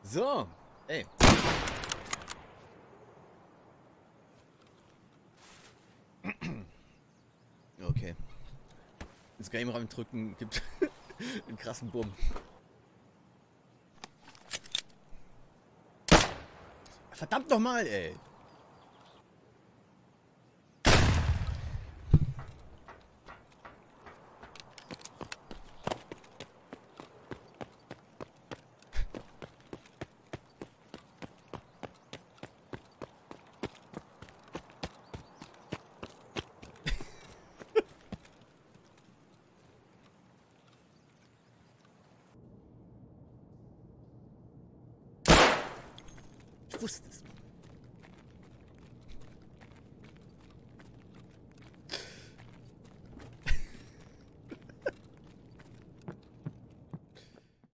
So, ey. Okay. Ins Game-Raum drücken gibt einen krassen Bumm. Verdammt nochmal, ey. Ich wusste es.